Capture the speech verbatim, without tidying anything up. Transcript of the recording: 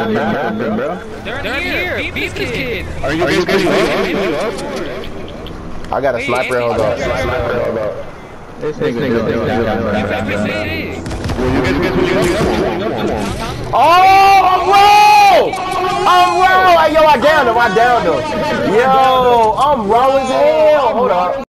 napping, bro. They're here. Beat this kid. Are you guys getting up? I got a sniper hold up. Sniper hold up. This nigga doing You that. guys get Oh, I'm raw! I'm raw! Yo, I downed him. I downed him. Yo, I'm raw as hell. Hold up.